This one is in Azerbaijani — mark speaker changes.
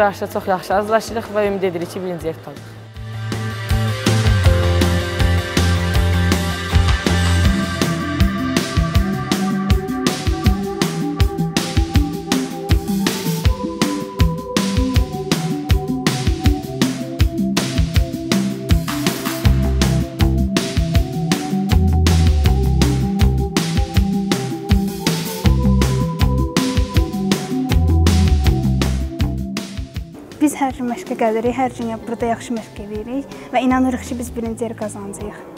Speaker 1: qarşı çox yaxşı hazırlaşırıq və ümid edirik ki, birinci yer tutarıq.
Speaker 2: Biz hər gün məşqə gəlirik, hər gün burada yaxşı məşq edirik və inanırıq ki, biz birinci yer qazanacağıq.